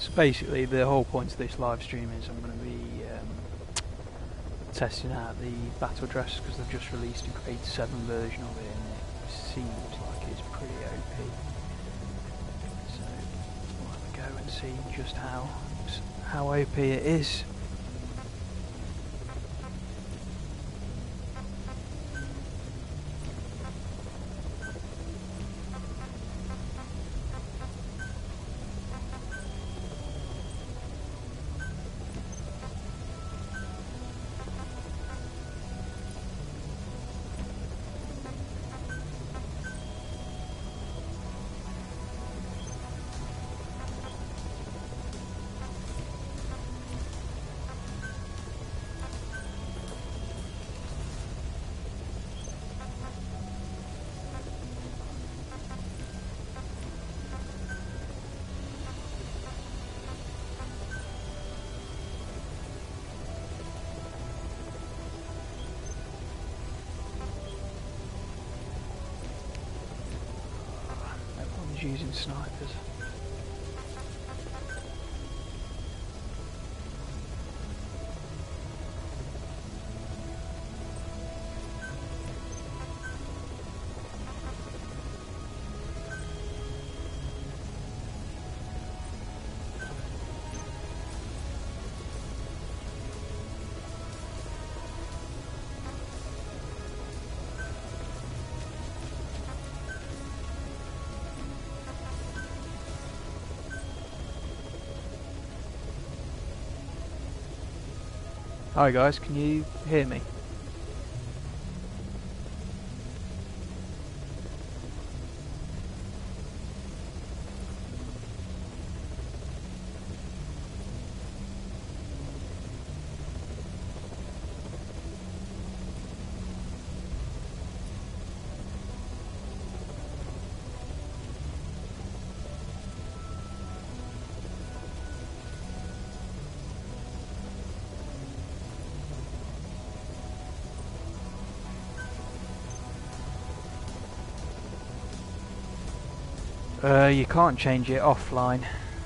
So basically the whole point of this live stream is I'm going to be testing out the battle dress because they've just released a grade 7 version of it and it seems like it's pretty OP. So we'll have a go and see just how OP it is. Using snipers. Hi guys, can you hear me? You can't change it offline.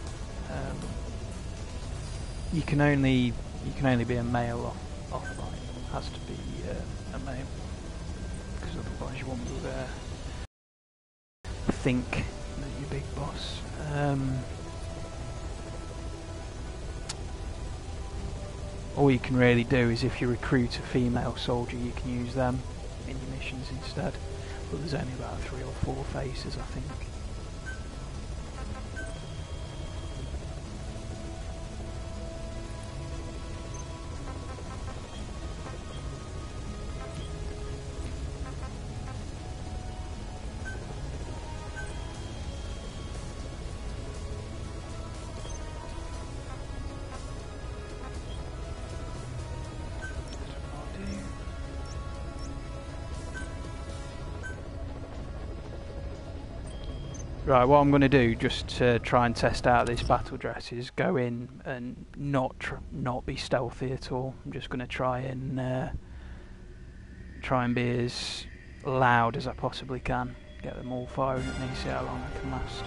You can only be a male offline. It has to be a male, because otherwise you won't be think that you're big boss. All you can really do is if you recruit a female soldier, you can use them in your missions instead. But there's only about 3 or 4 faces, I think. Right, what I'm going to do just to try and test out this battle dress is go in and not be stealthy at all. I'm just going to try and be as loud as I possibly can. Get them all firing at me, see how long I can last.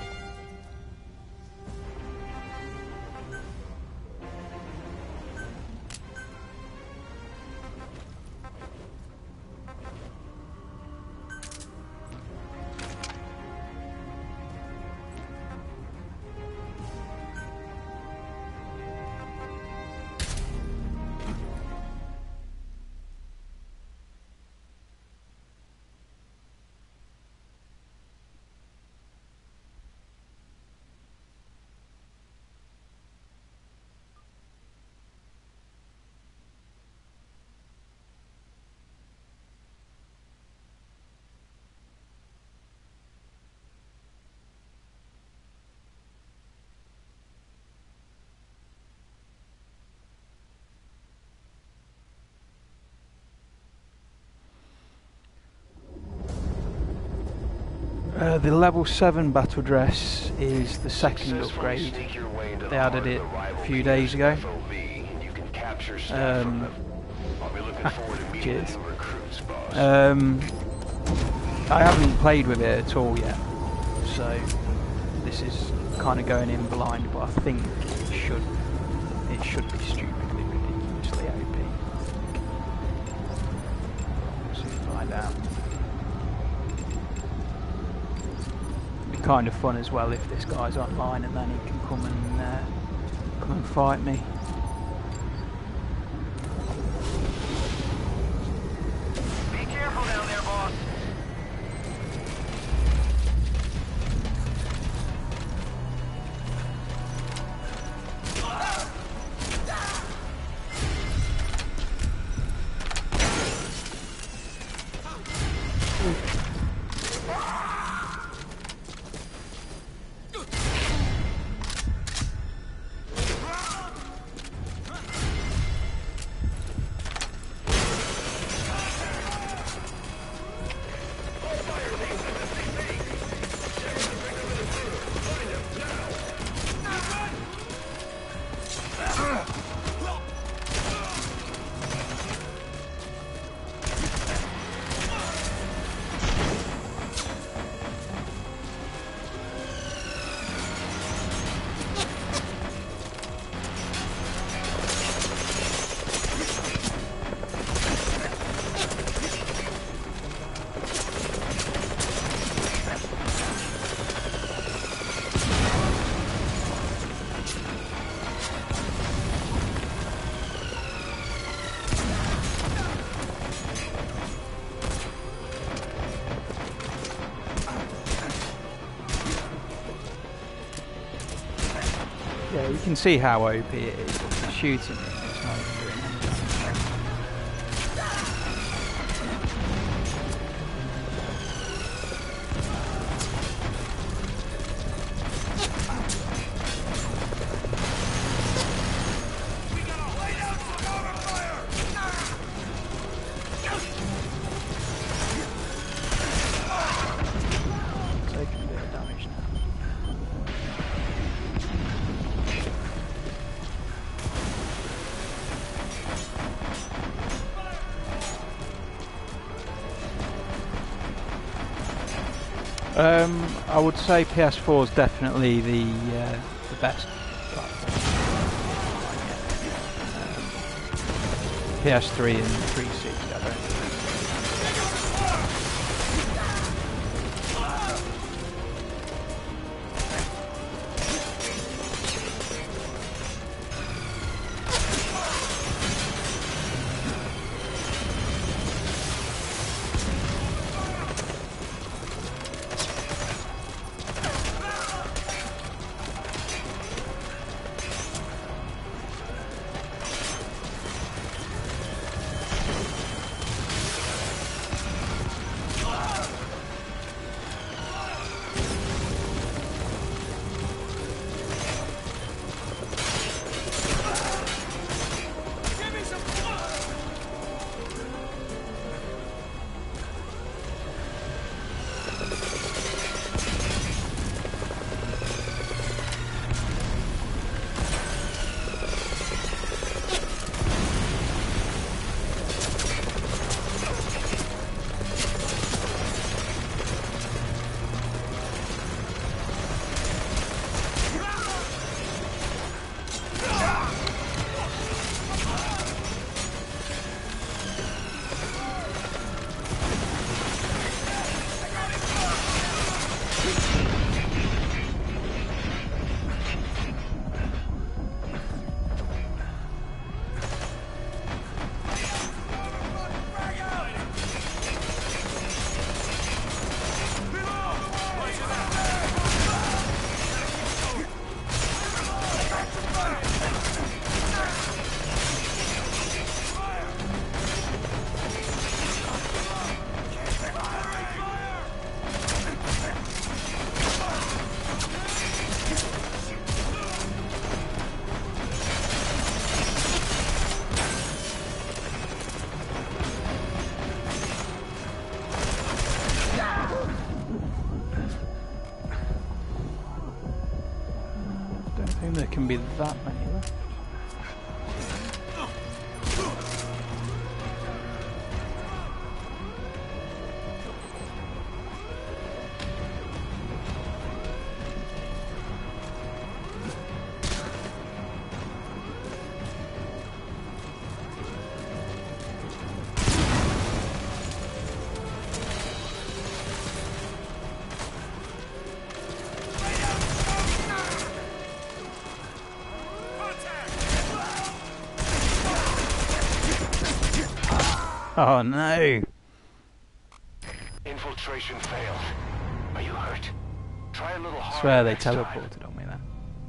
The level 7 battle dress is the second upgrade. They added it a few days ago. Cheers. I haven't played with it at all yet, so this is kind of going in blind, but I think it should be stupidly ridiculously OP. We'll soon find out. It'd be kind of fun as well if this guy's online and then he can come and fight me. Be careful down there, boss. Yeah, you can see how OP it is. It's shooting it, it's not even doing anything. Taking a bit of damage now. I would say PS4 is definitely the best platform. PS3 and 360, I don't think. I think there can be that many left. Oh no! Infiltration failed. Are you hurt? Try a little I harder swear they next time. teleported on me then.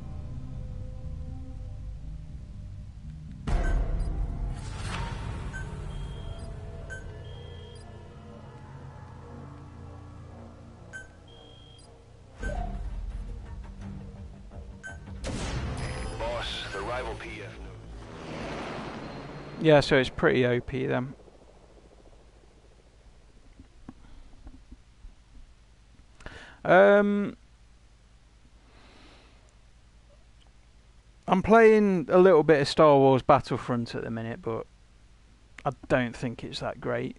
Boss, the rival PF. Yeah, so it's pretty OP then. I'm playing a little bit of Star Wars Battlefront at the minute, but I don't think it's that great.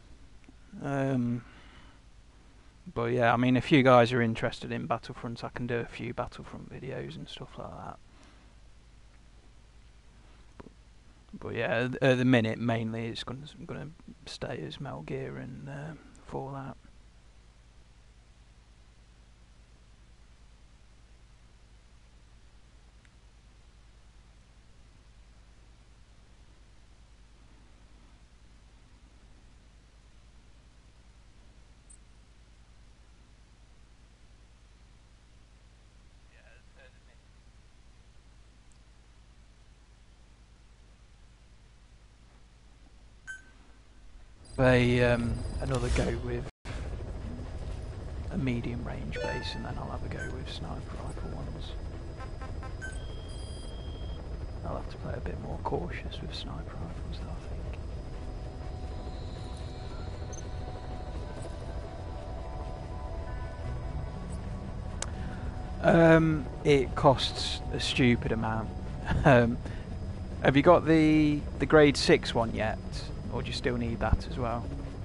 But yeah, I mean, if you guys are interested in Battlefront, I can do a few Battlefront videos and stuff like that. But yeah, at the minute, mainly it's going to stay as Metal Gear and Fallout. Another go with a medium range base, and then I'll have a go with sniper rifle ones. I'll have to play a bit more cautious with sniper rifles though, I think. It costs a stupid amount. Have you got the grade 6 one yet? Or do you still need that as well?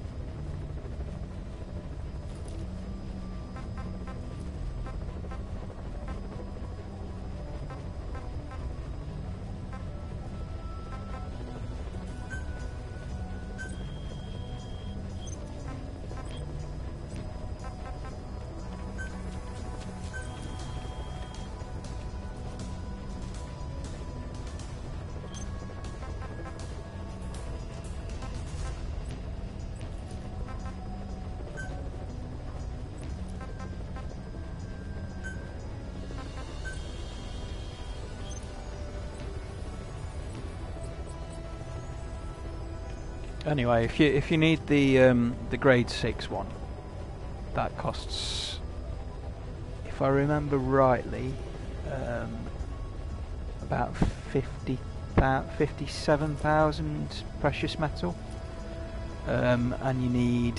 Anyway, if you need the grade 6 one, that costs, if I remember rightly, about 57,000 precious metal, and you need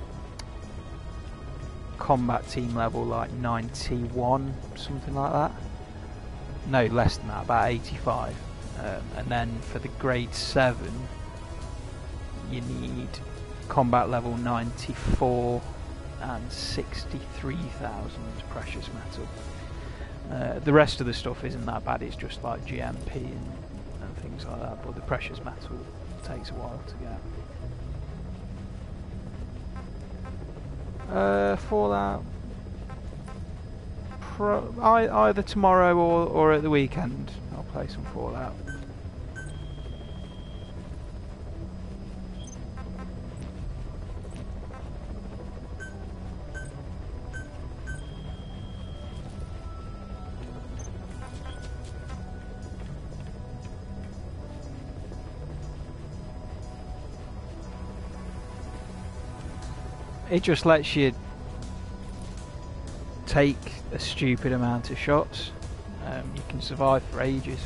combat team level like 91, something like that. No, less than that, about 85. And then for the grade 7, you need combat level 94 and 63,000 precious metal. The rest of the stuff isn't that bad, it's just like GMP and things like that, but the precious metal takes a while to get. Fallout, either tomorrow or at the weekend I'll play some Fallout. It just lets you take a stupid amount of shots. You can survive for ages.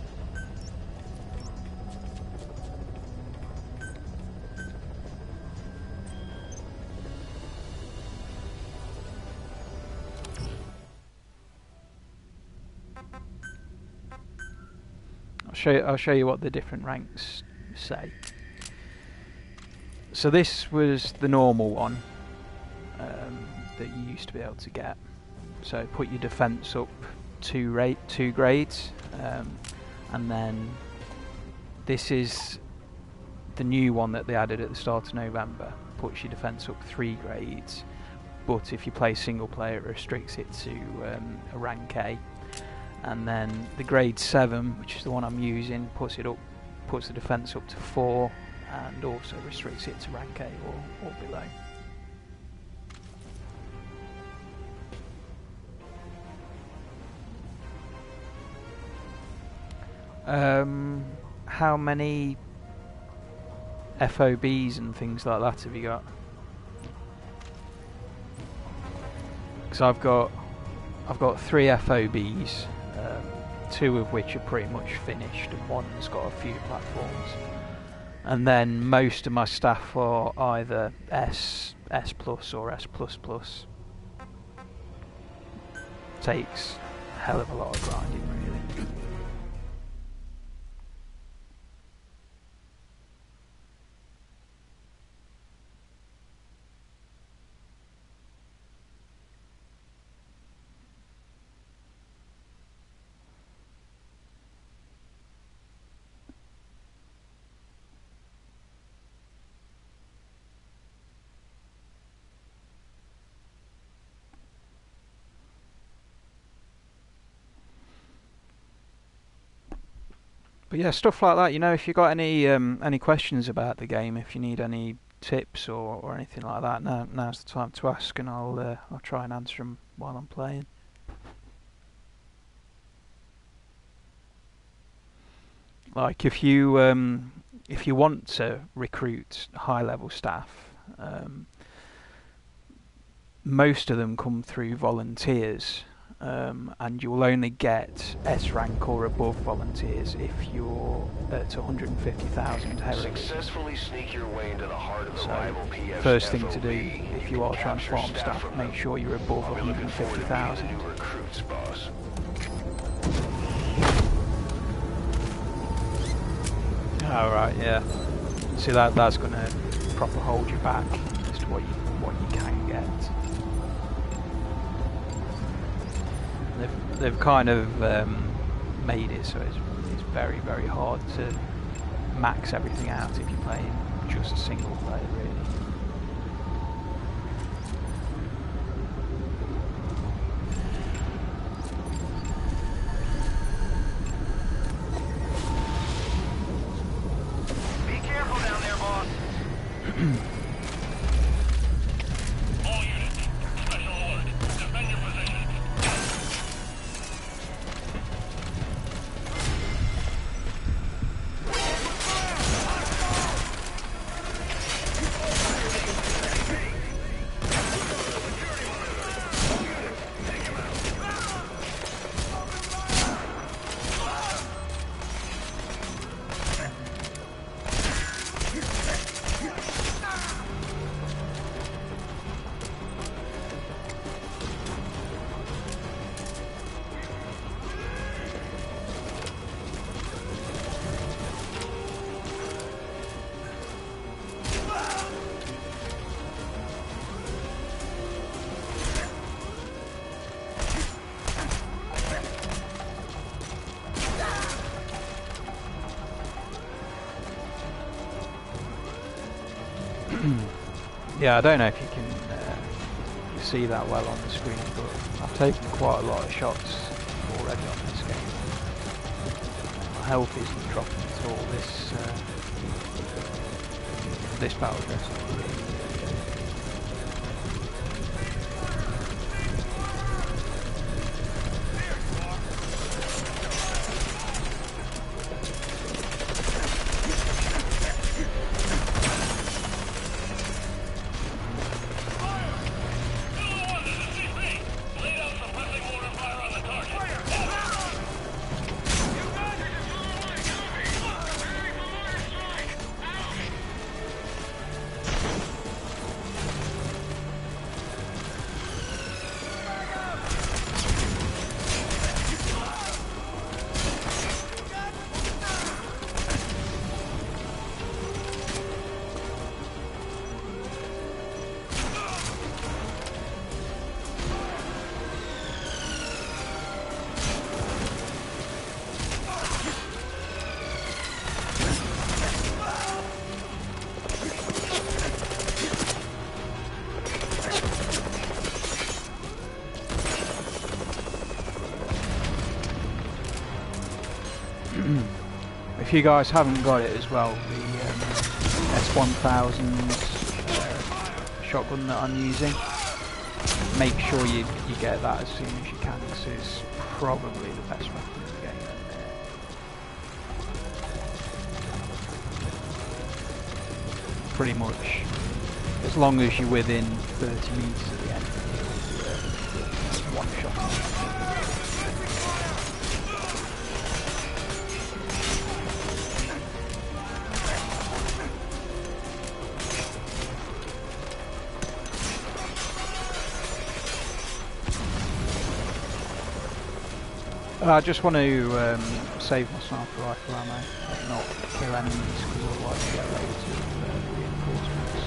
I'll show you what the different ranks say. So this was the normal one that you used to be able to get. So put your defence up two grades, and then this is the new one that they added at the start of November. Puts your defence up 3 grades, but if you play single player, it restricts it to a rank A. And then the grade 7, which is the one I'm using, puts the defence up to 4, and also restricts it to rank A or below. How many FOBs and things like that have you got? Because I've got 3 FOBs, 2 of which are pretty much finished, and one's got a few platforms. And then most of my staff are either S plus or S plus plus. Takes a hell of a lot of grinding, really. But yeah, stuff like that. You know, if you got any questions about the game, if you need any tips or anything like that, now's the time to ask, and I'll try and answer them while I'm playing. Like if you want to recruit high-level staff, most of them come through volunteers. And you will only get S rank or above volunteers if you're at 150,000 heroin. Successfully sneak your way into the heart of the rival PF's first thing FOB. to do if you are transform staff, make sure you're above 150,000. New recruits, boss. Oh right, yeah. See that's going to proper hold you back as to what you can get. They've kind of made it so it's very, very hard to max everything out if you're playing just single player, really. Be careful down there, boss. All units, special alert. Defend your position. Yeah, I don't know if you can see that well on the screen, but I've taken quite a lot of shots already on this game. My health isn't dropping at all this battle dress. If you guys haven't got it as well, 1000 shotgun that I'm using. Make sure you get that as soon as you can, because it's probably the best weapon in the game. Pretty much, as long as you're within 30 meters of the enemy, it's one shot. I just want to save my sniper rifle ammo, and not kill enemies, because otherwise you get loads of reinforcements.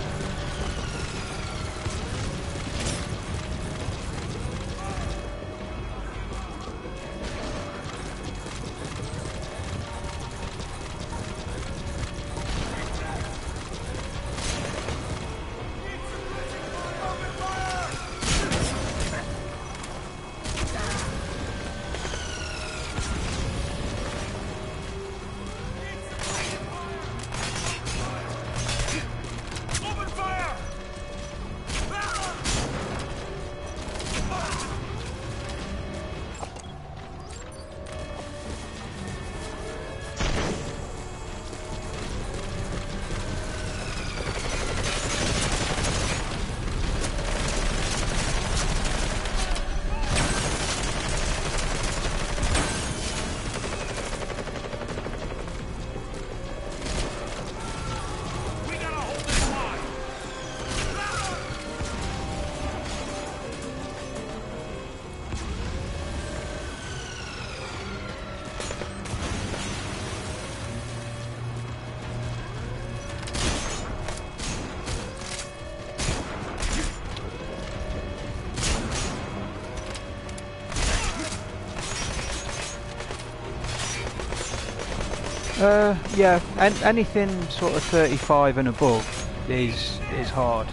Yeah, anything sort of 35 and above is hard.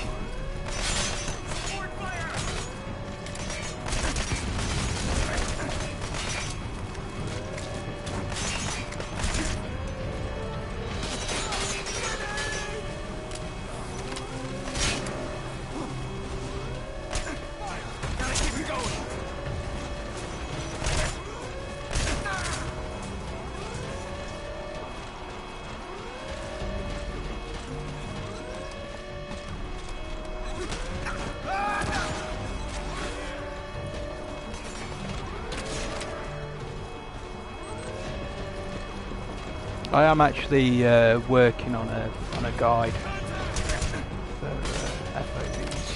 I am actually working on a guide for FOBs.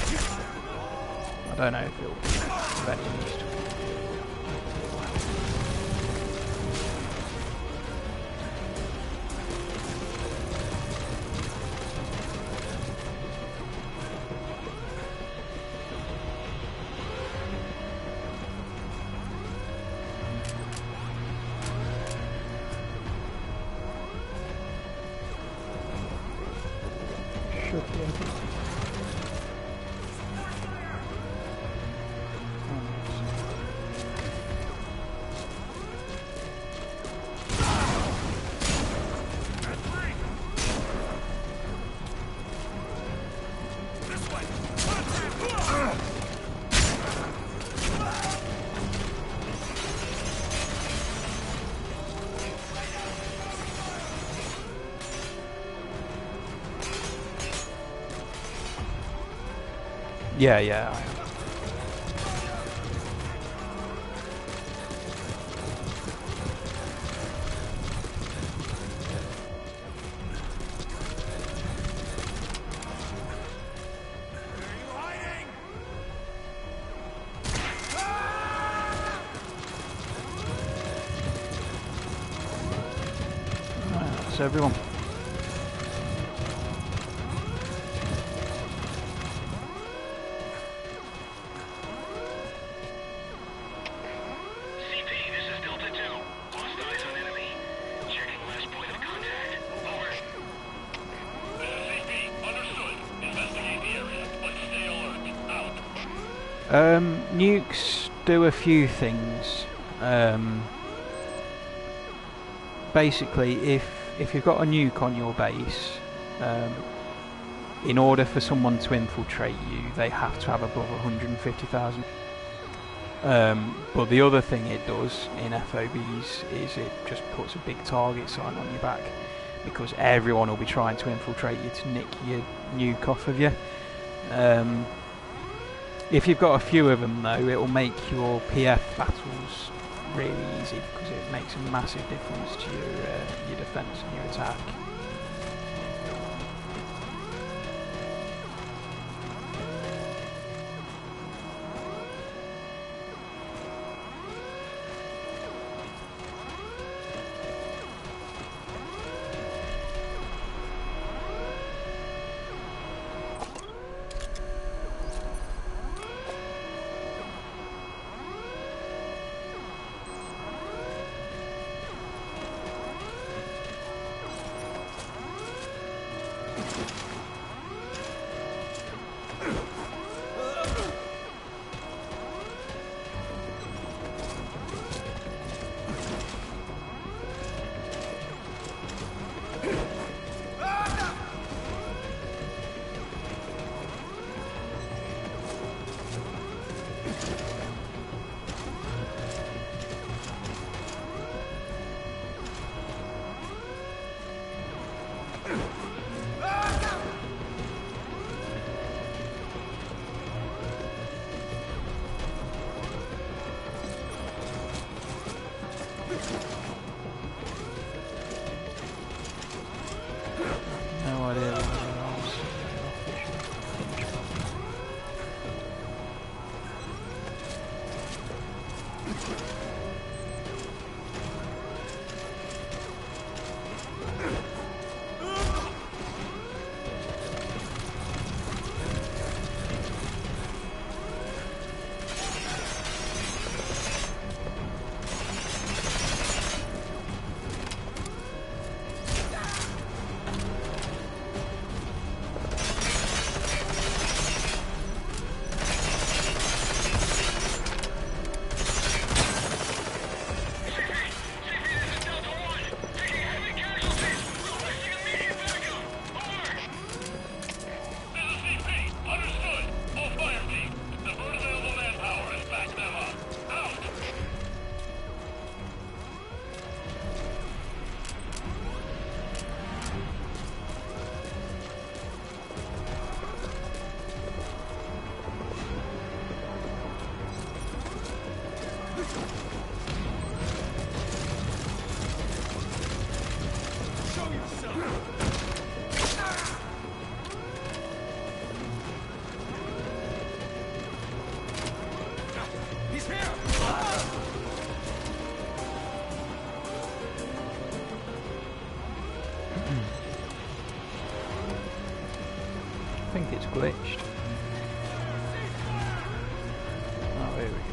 I don't know if it'll be of any use to Yeah, I am. Right, that's everyone. Nukes do a few things. Basically, if you've got a nuke on your base In order for someone to infiltrate you, they have to have above 150,000. But the other thing it does in FOBs is it just puts a big target sign on your back, because everyone will be trying to infiltrate you to nick your nuke off of you. If you've got a few of them though, it will make your PF battles really easy, because it makes a massive difference to your defence and your attack. No idea what their arms I think it's glitched. Oh, here we go.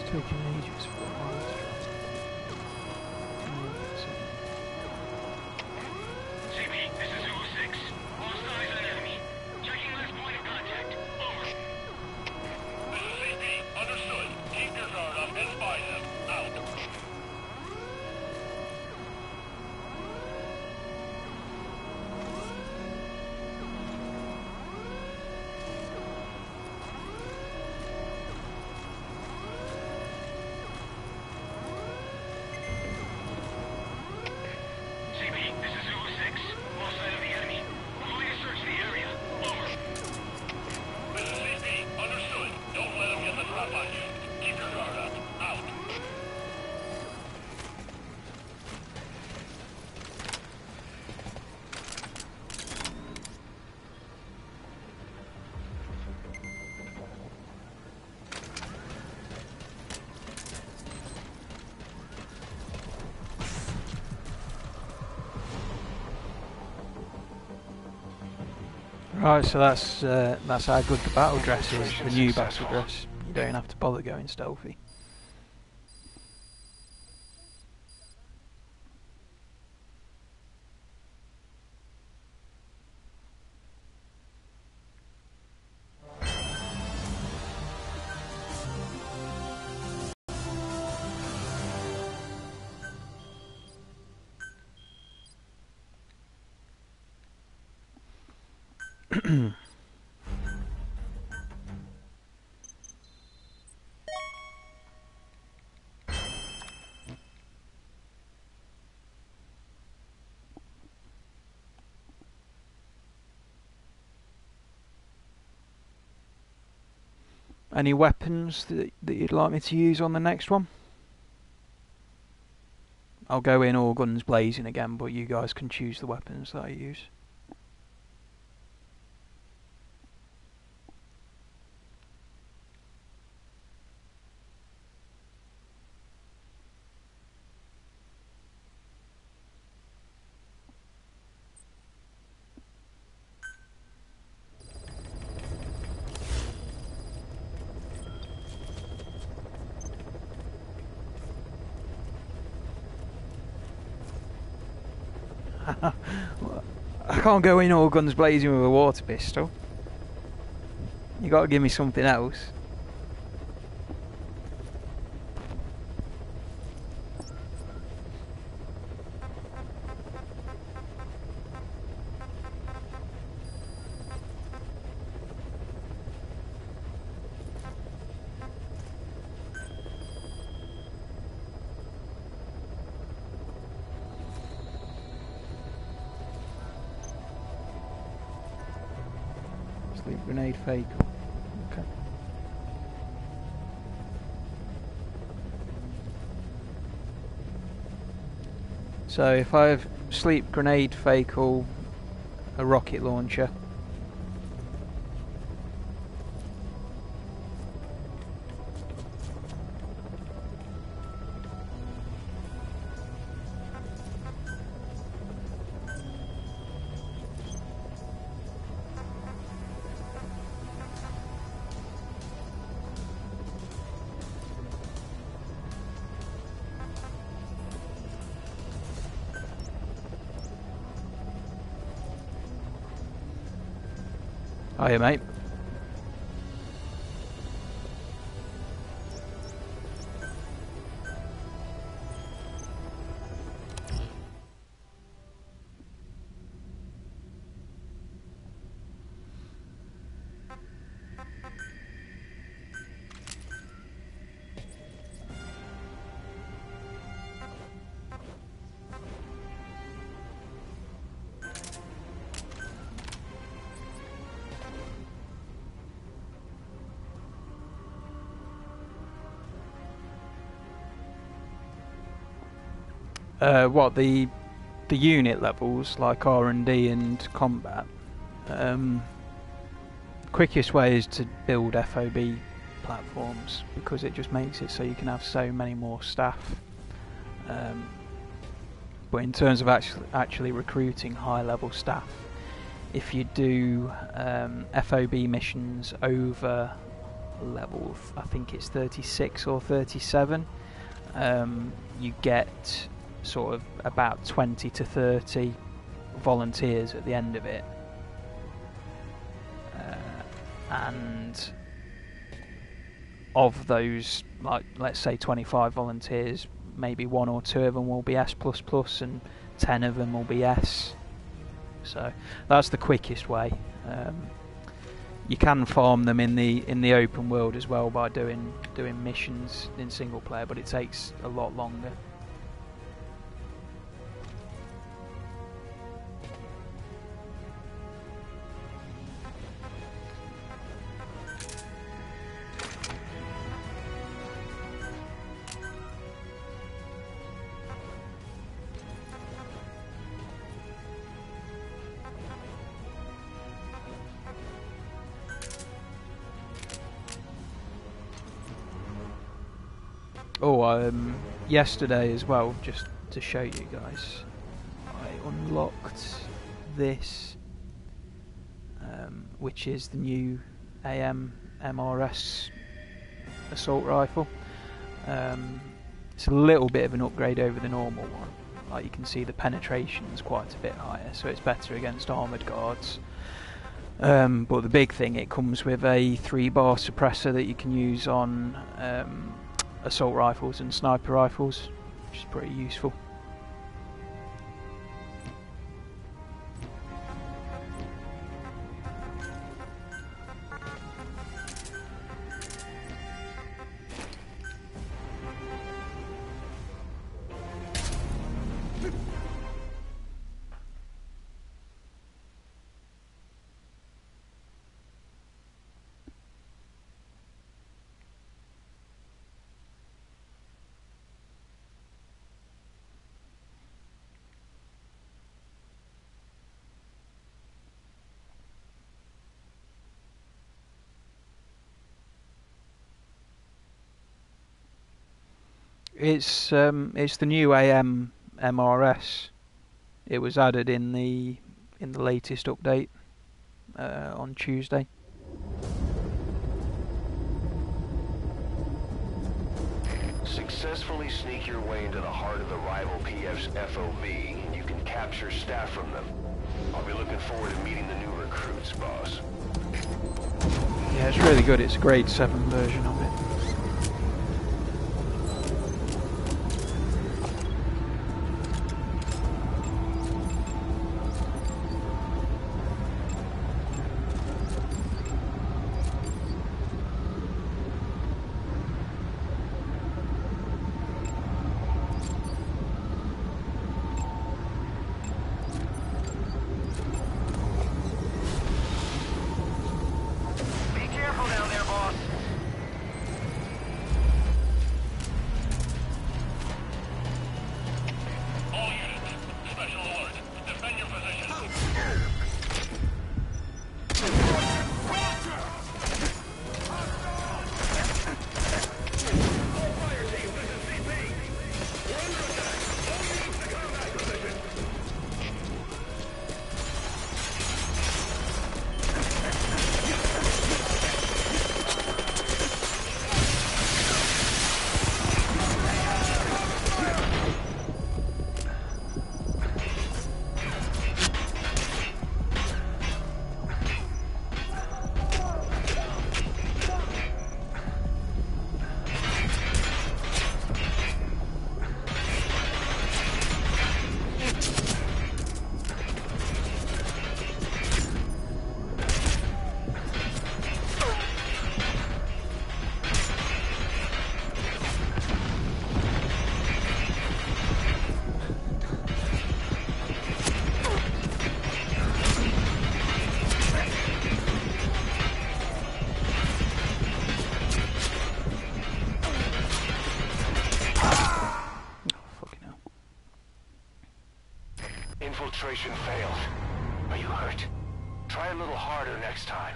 taking ages for a while to try. CB, this is Zulu 6. Lost eyes on enemy. Checking last point of contact. Over. This is CB. Understood. Keep your guard up and spy them. Out. Right, so that's how good the battle dress is, the new battle dress. You don't have to bother going stealthy. Any weapons that you'd like me to use on the next one? I'll go in all guns blazing again, but you guys can choose the weapons that I use. I can't go in all guns blazing with a water pistol. You got to give me something else. Sleep grenade fake. Okay. So if I have sleep grenade fakel, a rocket launcher. Hiya, mate. What the unit levels like R&D and combat? Quickest way is to build FOB platforms because it just makes it so you can have so many more staff. But in terms of actually recruiting high-level staff, if you do FOB missions over level, I think it's 36 or 37, you get sort of about 20 to 30 volunteers at the end of it, and of those, like, let's say 25 volunteers, maybe 1 or 2 of them will be S++ and 10 of them will be S. So that's the quickest way. You can farm them in the open world as well by doing missions in single player, but it takes a lot longer. Yesterday as well, just to show you guys, I unlocked this, which is the new AM MRS assault rifle. It's a little bit of an upgrade over the normal one. Like, you can see the penetration's quite a bit higher, so it's better against armoured guards. But the big thing, it comes with a 3-bar suppressor that you can use on assault rifles and sniper rifles, which is pretty useful. It's the new AM MRS. It was added in the latest update on Tuesday. Successfully sneak your way into the heart of the rival PF's FOB, and you can capture staff from them. I'll be looking forward to meeting the new recruits, boss. Yeah, it's really good. It's a grade 7 version of it. Infiltration failed. Are you hurt? Try a little harder next time.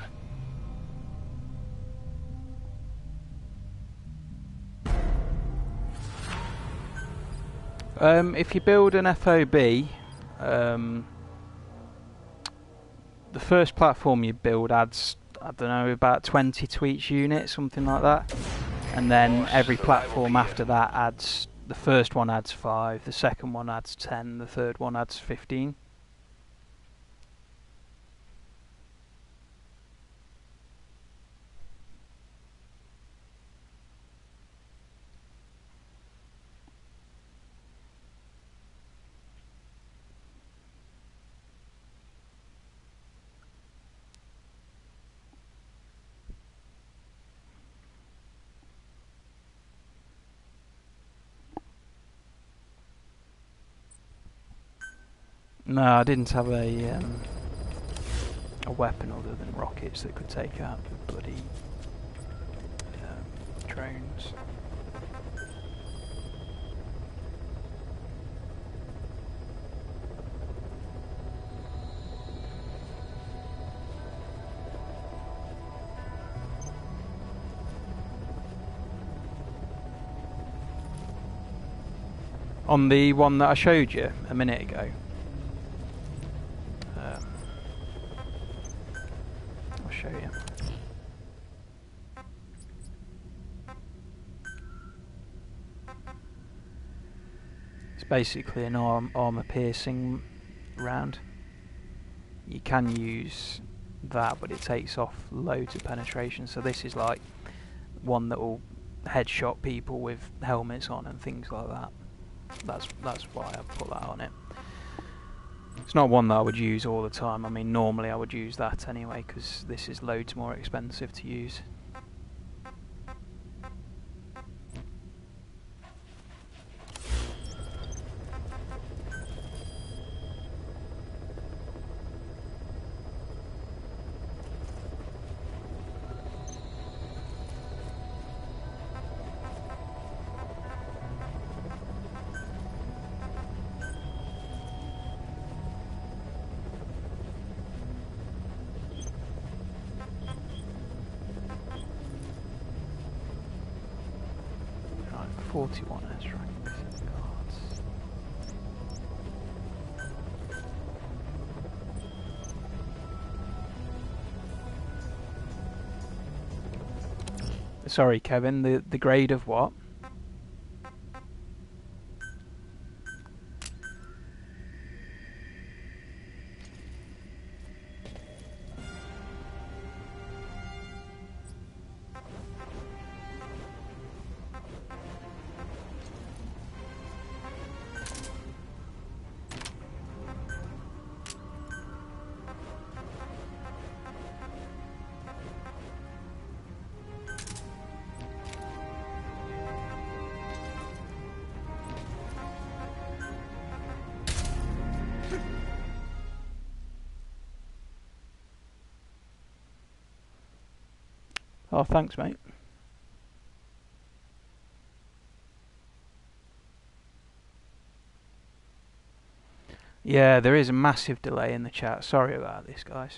If you build an FOB, the first platform you build adds, I don't know, about 20 to each unit, something like that. And then every platform after that adds, the first one adds 5, the second one adds 10, the third one adds 15. No, I didn't have a weapon other than rockets that could take out the bloody drones. On the one that I showed you a minute ago. I'll show you. It's basically an armor-piercing round. You can use that, but it takes off loads of penetration. So this is like one that will headshot people with helmets on and things like that. That's why I put that on it. It's not one that I would use all the time. I mean, normally I would use that anyway, because this is loads more expensive to use. Right, 41 S rank. Sorry, Kevin, the grade of what? Oh, thanks, mate. Yeah, there is a massive delay in the chat. Sorry about this, guys.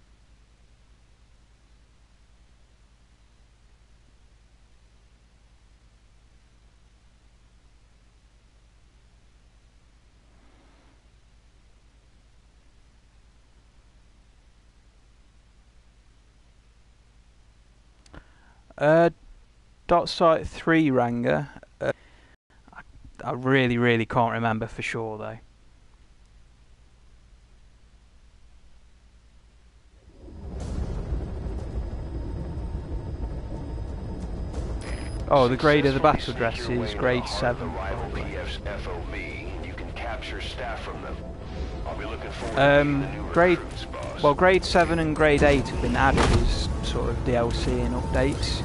Dot site 3 Ranger. I really can't remember for sure though. Oh, the grade of the battle dress is grade 7. FOB. You can capture staff from them. I'll be looking forward to the new recruits, boss. Well, grade 7 and grade 8 have been added as sort of DLC and updates.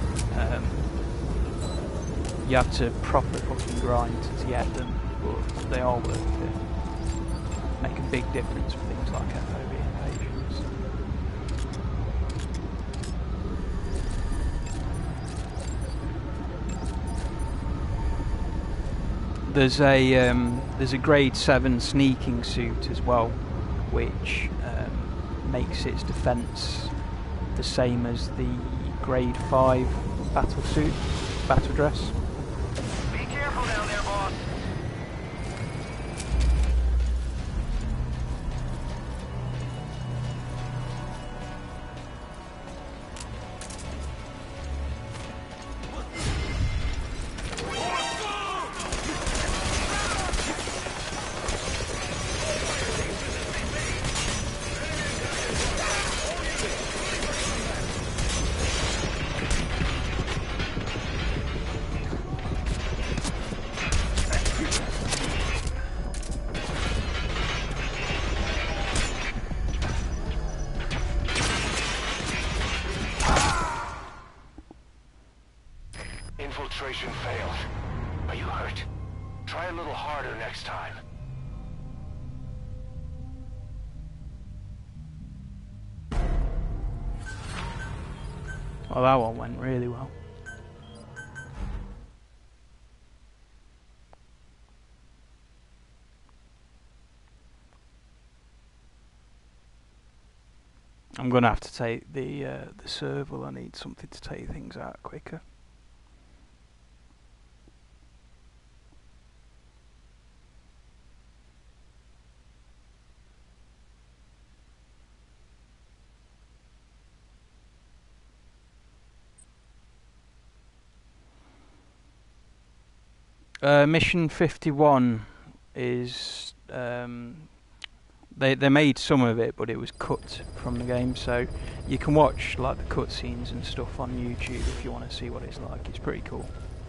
You have to proper fucking grind to get them, but they are worth it. Make a big difference for things like FOB invasions. There's a grade 7 sneaking suit as well, which makes its defense the same as the grade 5 battle dress. Be careful down there, boss. Infiltration failed. Are you hurt? Try a little harder next time. Well, that one went really well. I'm gonna have to take the serval. I need something to take things out quicker. Mission 51 is they made some of it, but it was cut from the game, so you can watch like the cutscenes and stuff on YouTube if you want to see what it's like. It's pretty cool.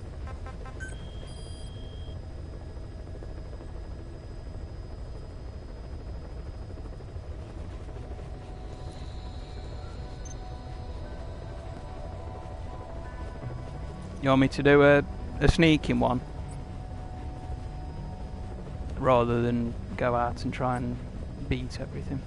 You want me to do a sneaking one rather than go out and try and beat everything?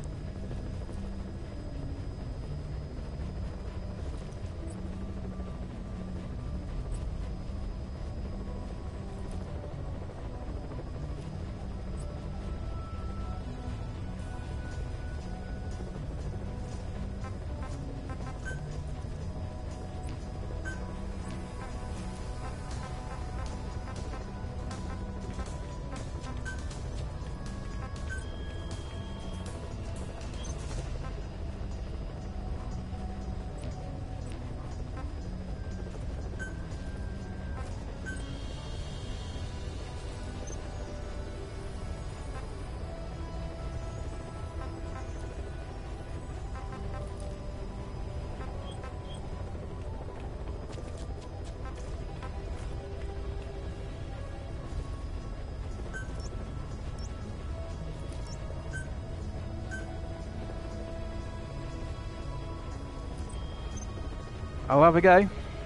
I'll have a go.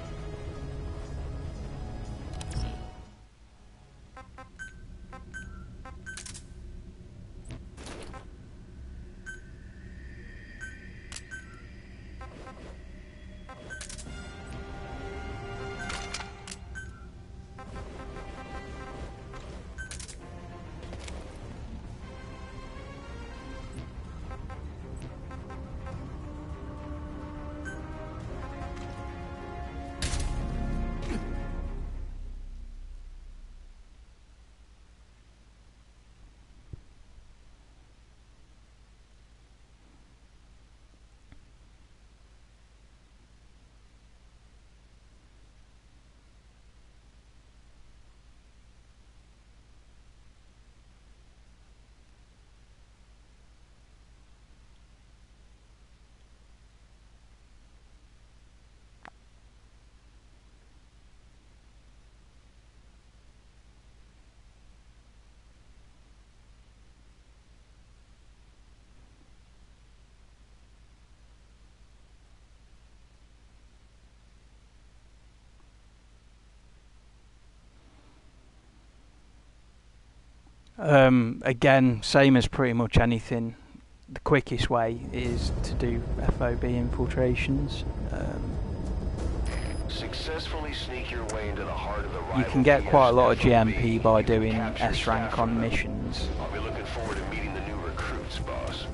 Again, same as pretty much anything. The quickest way is to do FOB infiltrations. Successfully sneak your way into the heart of the rival. You can get quite a lot of FOB. GMP by You can doing capture S rank staff on from them. missions. I'll be looking forward to meeting the new recruits, boss.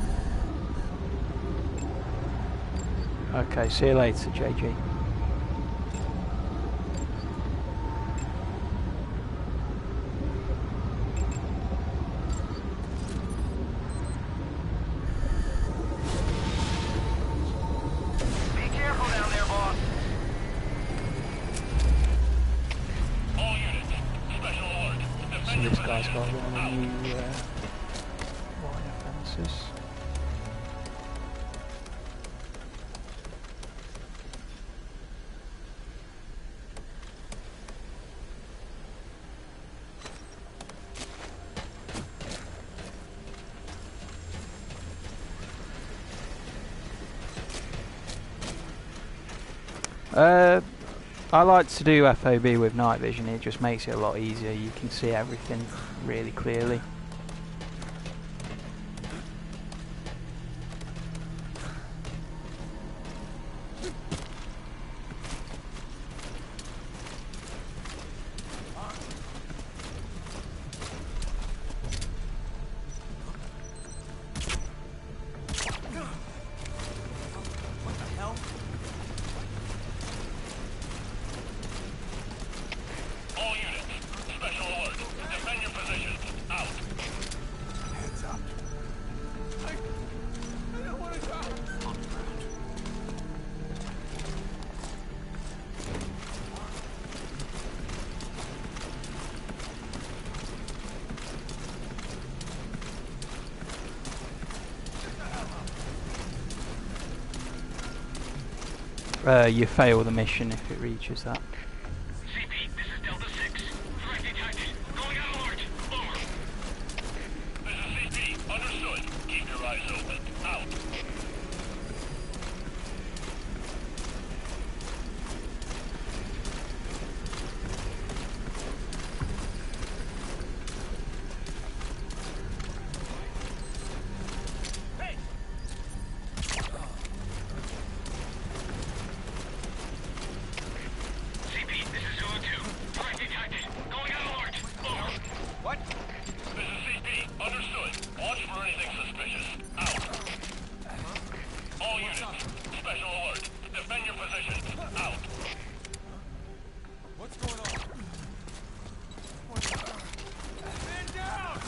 Okay, see you later, JG. guys got one of the new wire fences. I like to do FOB with night vision. It just makes it a lot easier. You can see everything really clearly. All units, special alert. Defend your positions. Out. Heads up. I don't want to go. On the ground. You fail the mission if it reaches that. CP, this is Delta 6. Threat detected. Going out alert. Over. This is CP. Understood. Keep your eyes open. Out. CP, this is Zulu 2. Threat detected. Going out alert. Over. What? This is CP. Understood. Watch for anything suspicious. Out. All units, special alert. Defend your positions. Out. What's going on? Man down!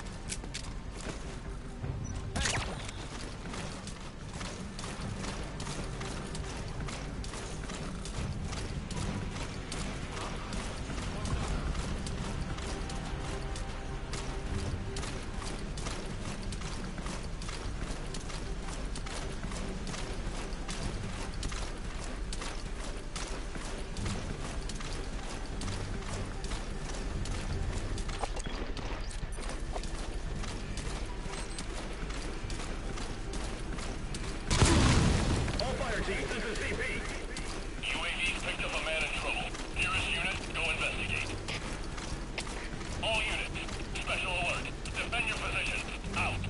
All fire teams, this is CP. UAV's picked up a man in trouble. Nearest unit, go investigate. All units, special alert. Defend your positions. Out.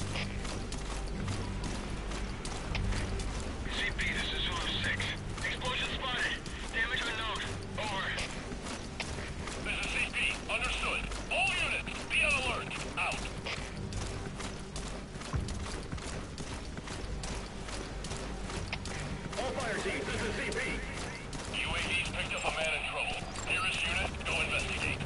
CP, this is Zulu 6. Explosion spotted. Damage unknown. Over. This is CP. Understood. All units, be on alert. Out. All fire teams, this is CP. UAV's picked up a man in trouble. Nearest unit, go investigate.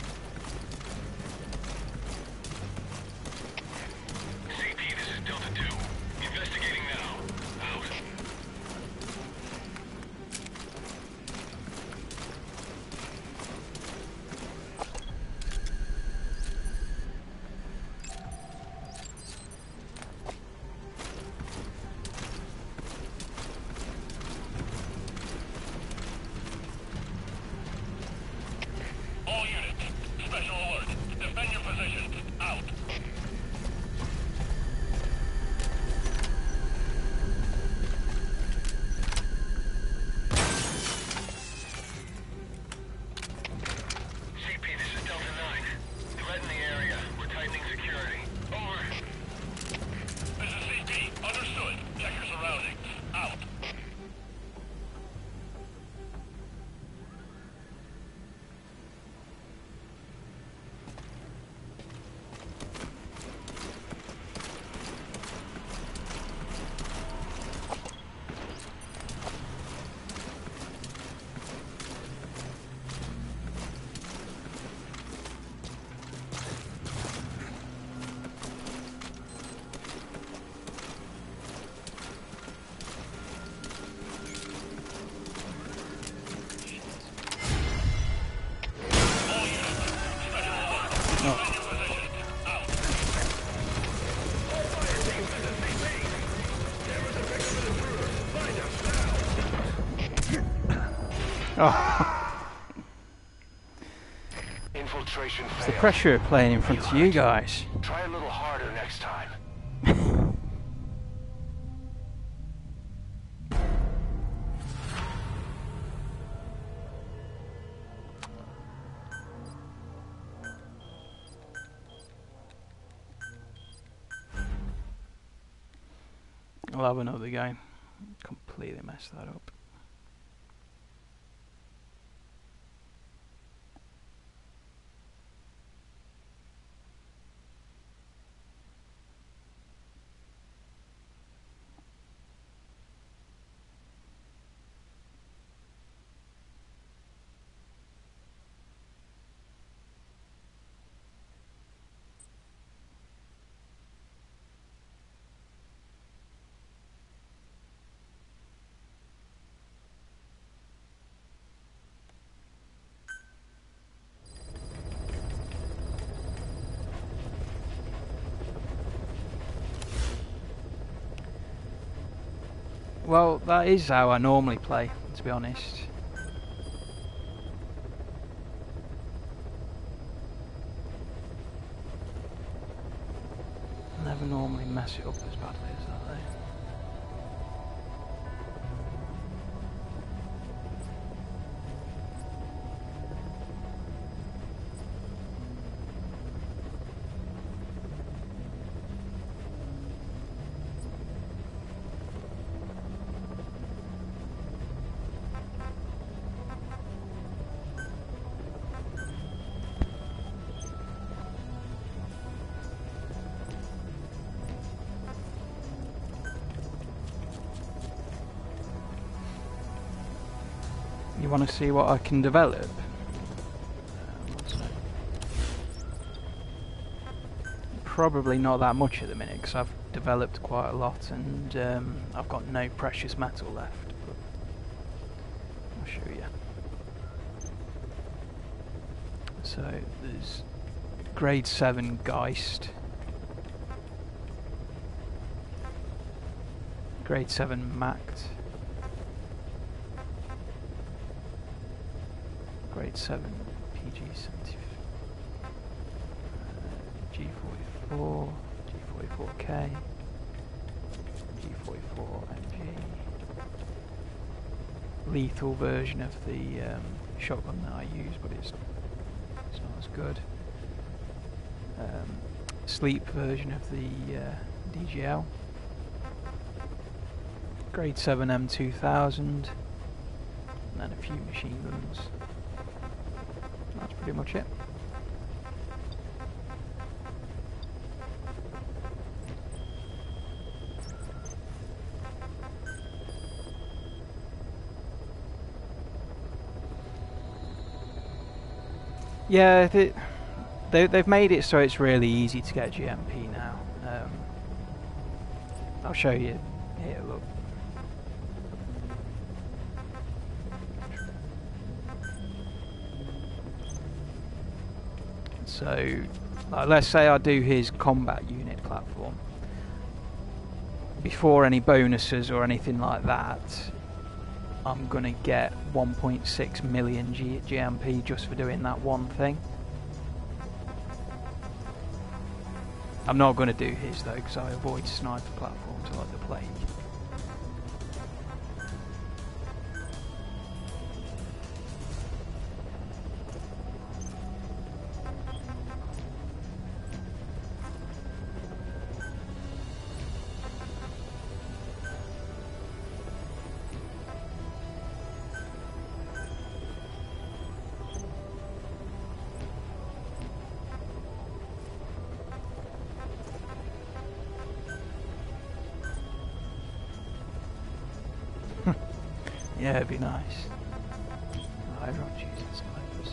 CP, this is Delta 2. Investigating now. Out. Oh, Infiltration it's the failed. pressure of playing in front of you guys. Try a little harder next time. I'll have another game. Completely messed that up. Well, that is how I normally play, to be honest. I never normally mess it up as badly as that, though. You want to see what I can develop? Probably not that much at the minute because I've developed quite a lot and I've got no precious metal left. But I'll show you. So there's grade 7 Geist, grade 7 Mact, grade 7 PG70, G44, G44K, G44 MG, lethal version of the shotgun that I use, but it's not as good. Sleep version of the DGL, grade 7 M2000, and then a few machine guns. That's pretty much it. Yeah, they've made it so it's really easy to get GMP now. I'll show you here, look. So, like, let's say I do his combat unit platform. Before any bonuses or anything like that, I'm gonna get 1.6 million GMP just for doing that one thing. I'm not gonna do his though, because I avoid sniper platforms like the plague. Yeah, it'd be nice. Oh, everyone's using snipers.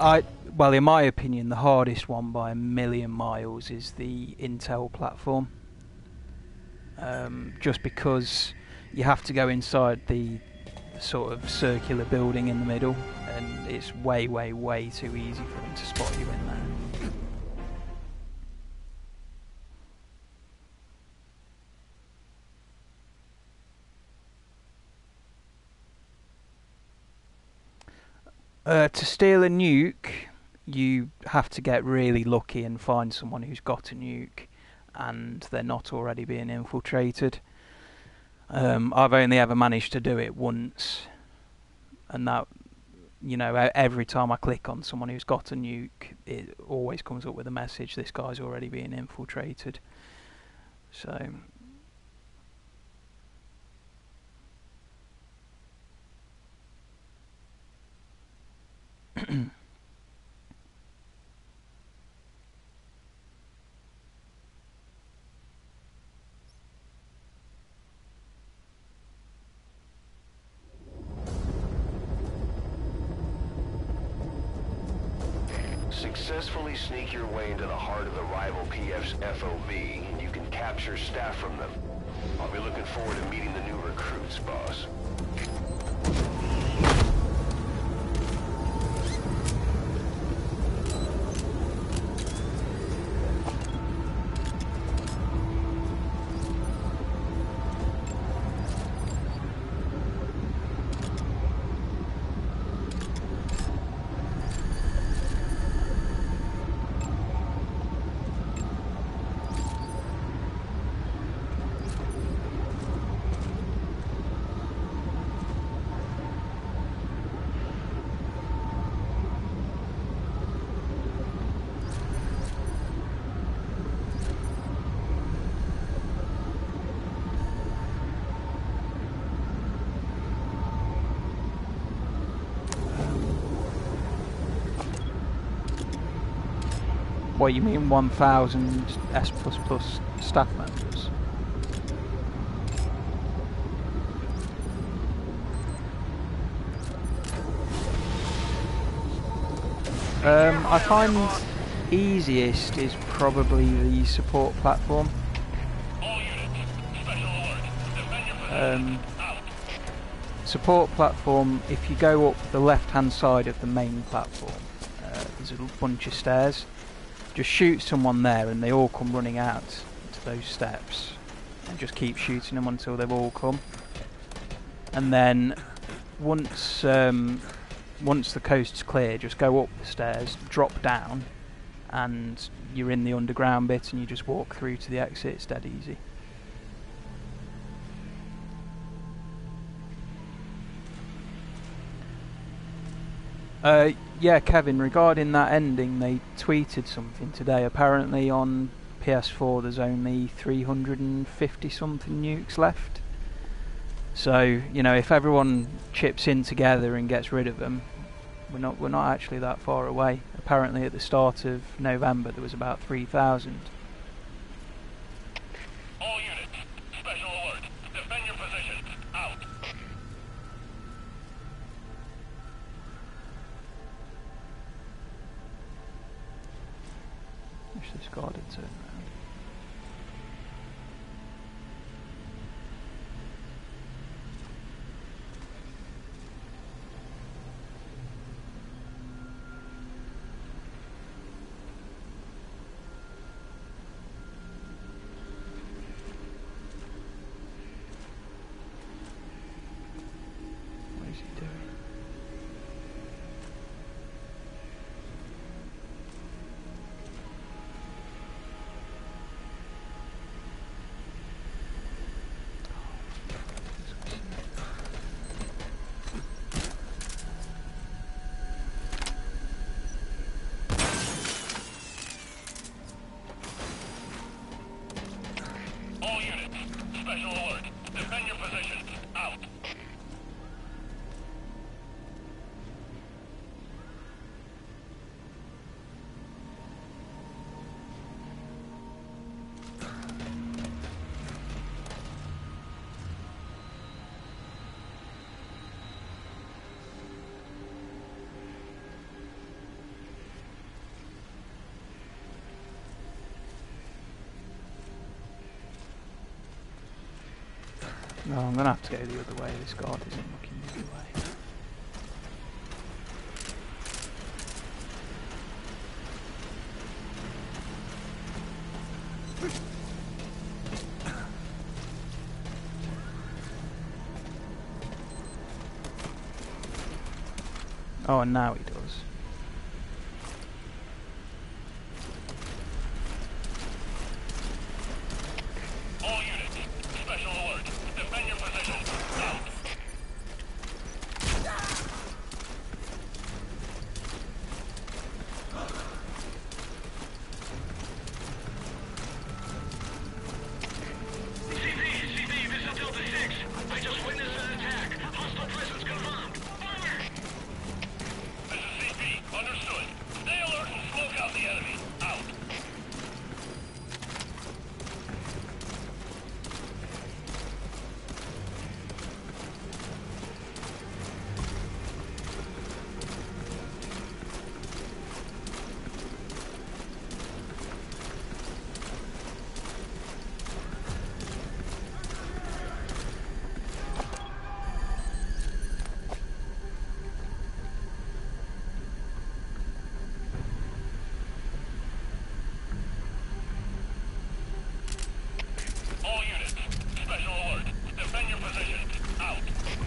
Well, in my opinion, the hardest one by a million miles is the Intel platform. just because you have to go inside the sort of circular building in the middle, and it's way, way, way too easy for them to spot you in there. To steal a nuke, you have to get really lucky and find someone who's got a nuke and they're not already being infiltrated. I've only ever managed to do it once, and that, you know, every time I click on someone who's got a nuke, it always comes up with a message, this guy's already being infiltrated. So Successfully sneak your way into the heart of the rival PF's FOB, and you can capture staff from them. I'll be looking forward to meeting the new recruits, boss. what you mean 1,000 S++ staff members? I find easiest is probably the support platform. Support platform, if you go up the left hand side of the main platform, there's a bunch of stairs. Just shoot someone there and they all come running out to those steps, and just keep shooting them until they've all come. And then once the coast's clear, just go up the stairs, drop down, and you're in the underground bit and you just walk through to the exit. It's dead easy. Yeah, Kevin, regarding that ending, they tweeted something today. Apparently on PS4 there's only 350 something nukes left. So, you know, if everyone chips in together and gets rid of them, we're not actually that far away. Apparently at the start of November there was about 3,000. All units, special alert. Defend your positions. Out. Wish this guard had turned around. What is he doing? No, I'm gonna have to go the other way. This guard isn't looking the other way. Oh, and now he does. All units, special alert. Defend your position. Out. CP, this is Delta 6. I just witnessed an attack. Hostile presence confirmed. Fire! This is CP. Understood. Stay alert and smoke out the enemy. Out. All units, special alert. Defend your position. Out.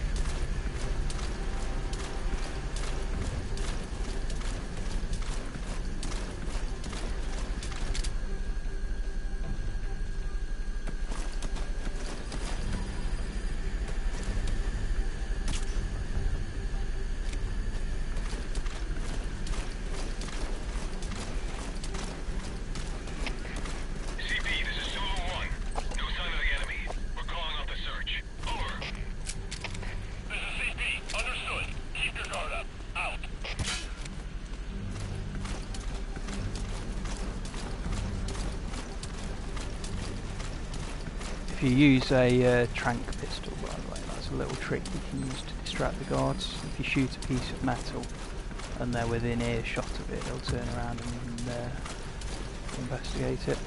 CP, this is Zulu 1. No sign of the enemy. We're calling off the search. Over. This is CP. Understood. Keep your guard up. Out. If you use a trank pistol, by the way, that's a little trick you can use to distract the guards. If you shoot a piece of metal and they're within earshot of it, they'll turn around and investigate it.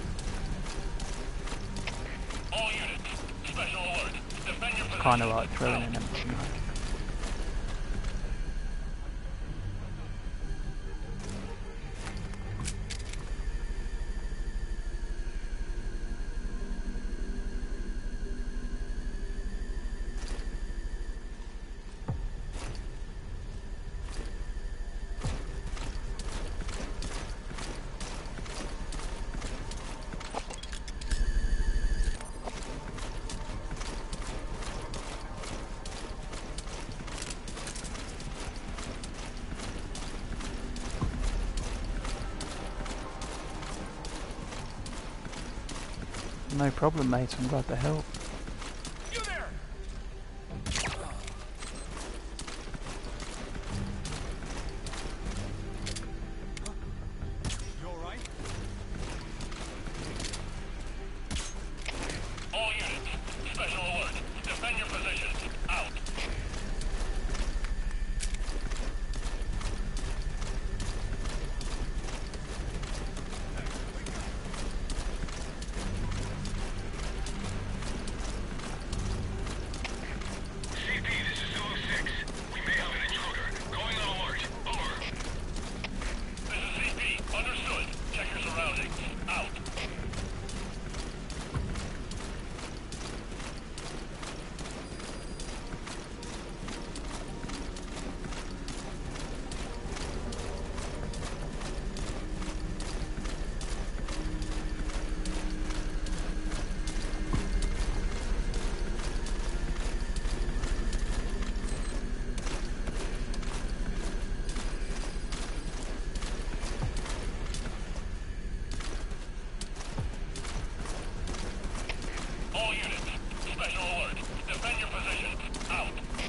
All units, special alert. Defend your position. Kind of like throwing Out. an empty mag. No problem, mate. I'm glad to help. You there! You alright? All units, special alert. Defend your position. Out. CP, this is Zulu 6. We may have an intruder. Going on alert. Over. This is CP. Understood. Check your surroundings. Out. All units, special alert. Defend your position. Out.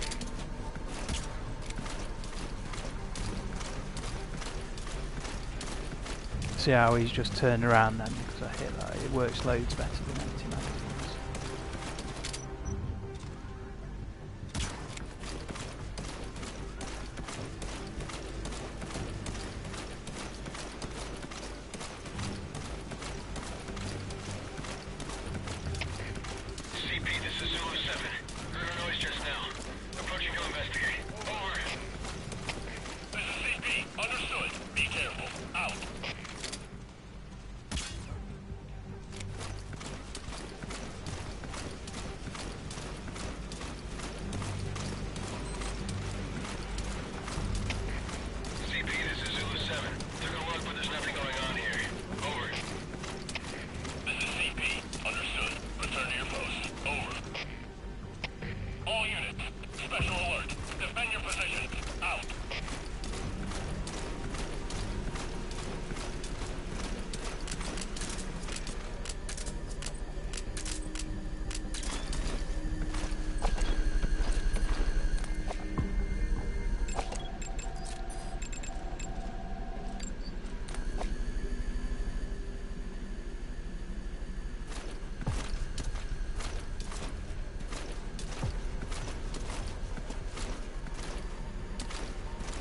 See how he's just turned around then because I hit that. It works loads better than empty magazines. CP, this is Zulu 7.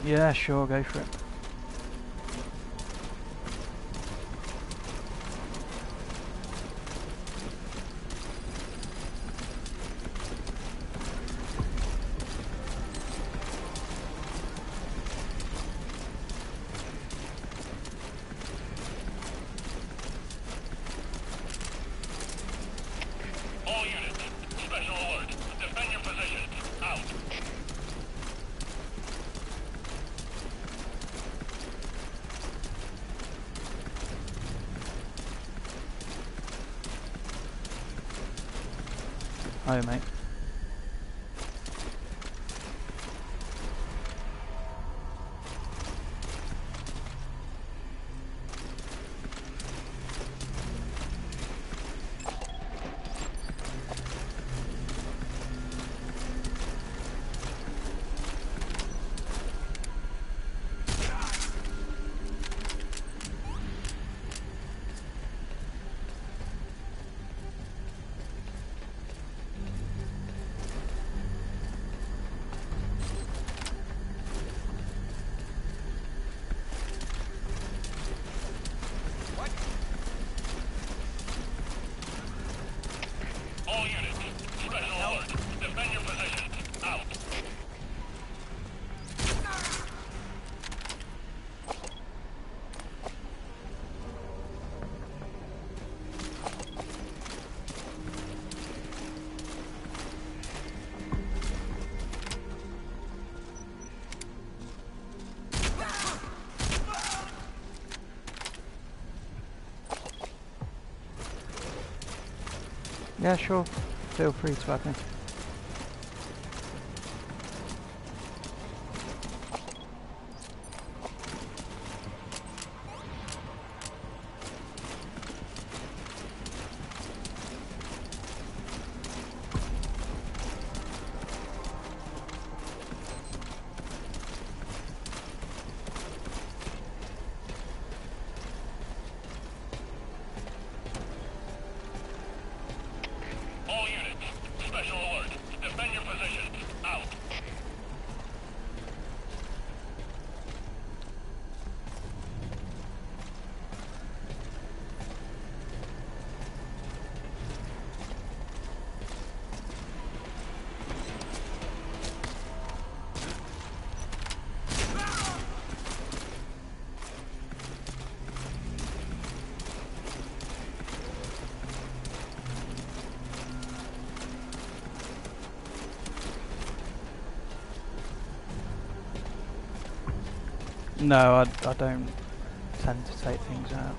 Yeah, sure, go for it. All units, special alert. Defend your positions. Out. Hi, mate. All units, special alert. Defend your positions. Out. Yeah, sure. Feel free to add me. All units, special alert. Defend your positions. Out. No, I don't tend to take things out.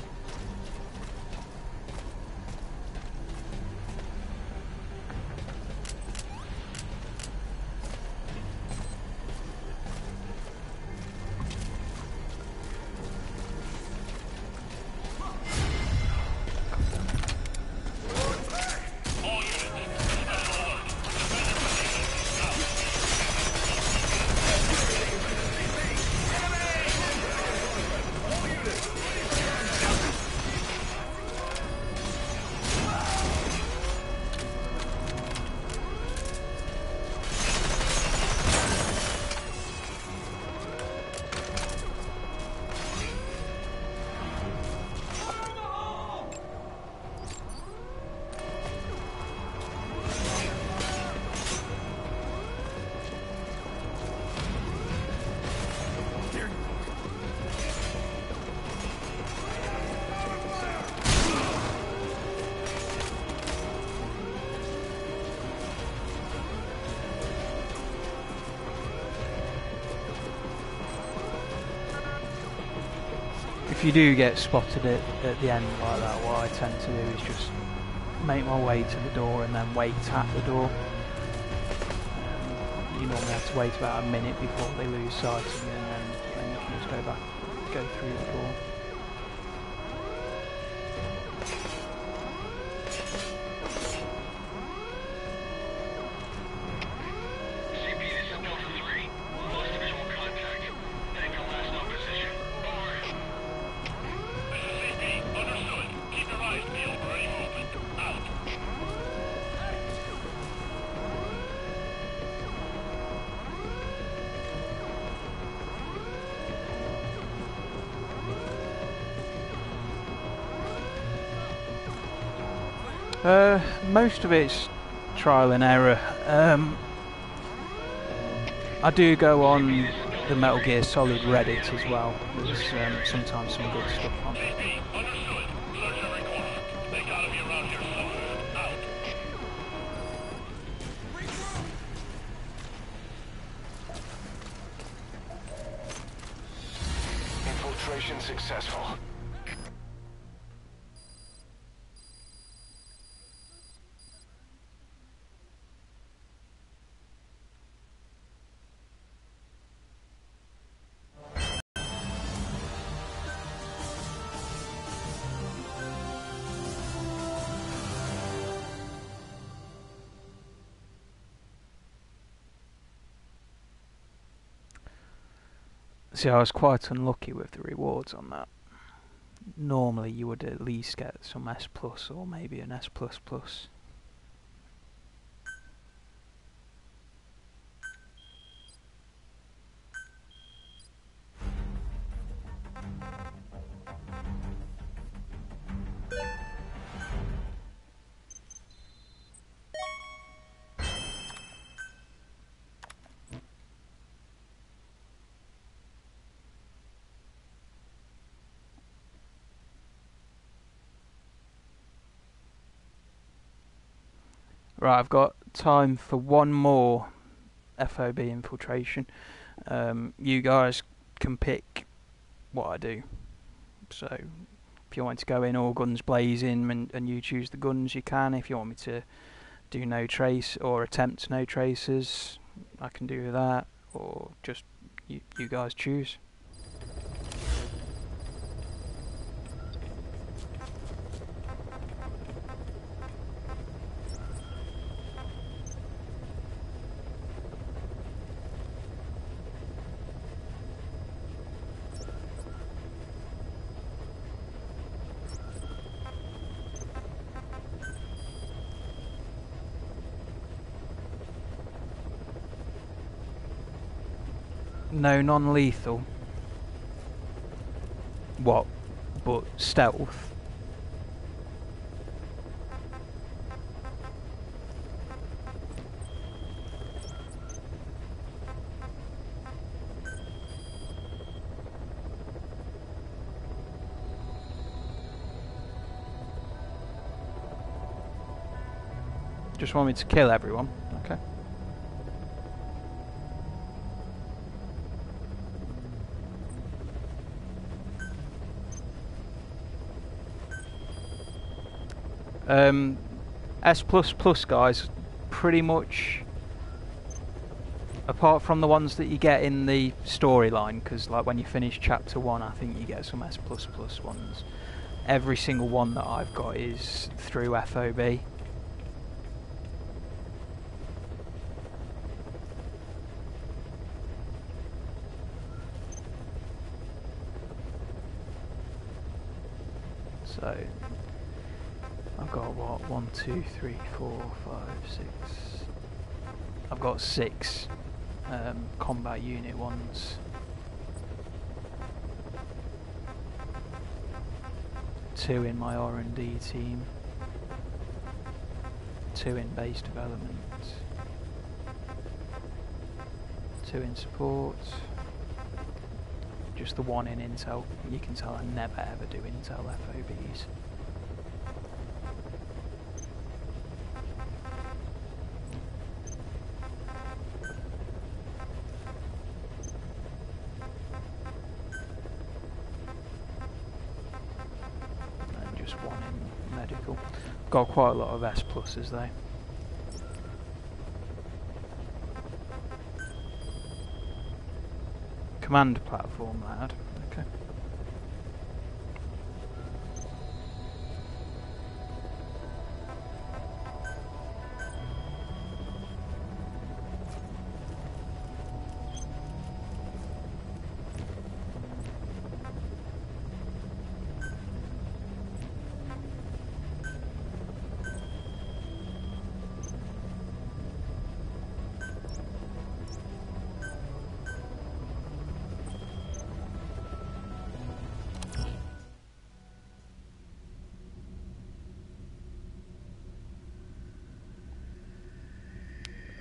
All units, special alert. Defend your positions. Out. If you do get spotted at the end like that, what I tend to do is just make my way to the door and then wait at the door. You normally have to wait about a minute before they lose sight of you, and then you can just go through the door. CP, this is Delta 3. Lost visual contact. Tango last known position. Over. This is CP. Understood. Keep your eyes peeled for any movement. Out. Most of it's trial and error. I do go on the Metal Gear Solid Reddit as well. There's sometimes some good stuff on. CP, understood. Search every corner. They gotta be around here somewhere. Out. Infiltration successful. See, I was quite unlucky with the rewards on that. Normally you would at least get some S plus or maybe an S plus plus. Right, I've got time for one more FOB infiltration. You guys can pick what I do. So, if you want to go in all guns blazing and you choose the guns, you can. If you want me to do no trace or attempt no traces, I can do that. Or just you guys choose. No non-lethal. What? But stealth? Just want me to kill everyone? Okay. S++ guys, pretty much, apart from the ones that you get in the storyline, because like when you finish chapter 1 I think you get some S++ ones. Every single one that I've got is through FOB. So I've got what? 1, 2, 3, 4, 5, 6. I've got 6 combat unit ones. 2 in my R&D team. 2 in base development. 2 in support. Just the 1 in intel. You can tell I never ever do intel FOBs. And just 1 in medical. Got quite a lot of S pluses though. Command platform, lad. Okay.